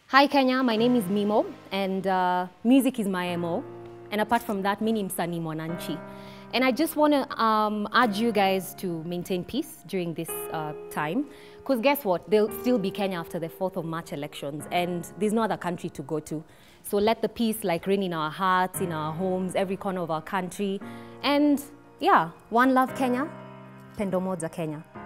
Hi Kenya, my name is Mimmo and music is my MO. And apart from that, mimi ni msanii mwananchi. And I just want to urge you guys to maintain peace during this time. Because guess what? There'll still be Kenya after the 4th of March elections and there's no other country to go to. So let the peace reign in our hearts, in our homes, every corner of our country. And yeah, one love Kenya, pendo moja Kenya.